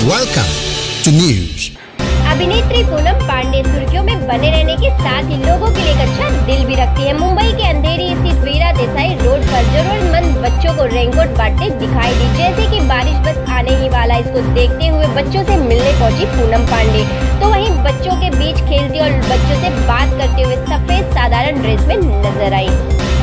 Welcome to news. अभिनेत्री पूनम पांडे सुर्खियों में बने रहने के साथ ही लोगों के लिए एक अच्छा दिल भी रखती है। मुंबई के अंधेरी स्थित वीरा देसाई रोड पर जरूरतमंद बच्चों को रेनकोट बांटते दिखाई दी। जैसे कि बारिश बस आने ही वाला, इसको देखते हुए बच्चों से मिलने पहुंची पूनम पांडे, तो वहीं बच्चों के बीच खेलती और बच्चों से बात करते हुए सफेद साधारण ड्रेस में नजर आई।